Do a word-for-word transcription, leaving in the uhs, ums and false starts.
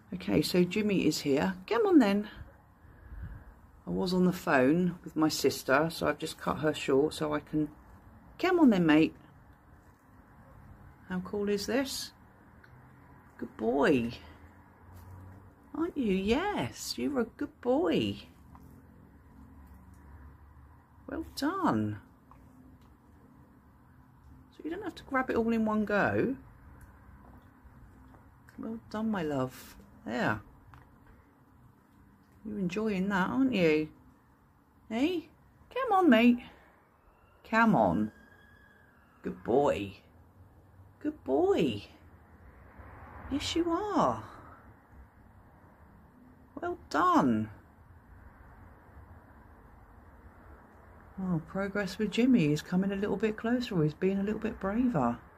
Okay, so Jimmy is here. Come on then. I was on the phone with my sister, so I've just cut her short so I can... Come on then, mate. How cool is this? Good boy. Aren't you? Yes, you're a good boy. Well done. So you don't have to grab it all in one go. Well done, my love. There. You're enjoying that, aren't you? Hey? Come on, mate. Come on. Good boy. Good boy. Yes, you are. Well done. Oh, progress with Jimmy. He's coming a little bit closer. He's being a little bit braver.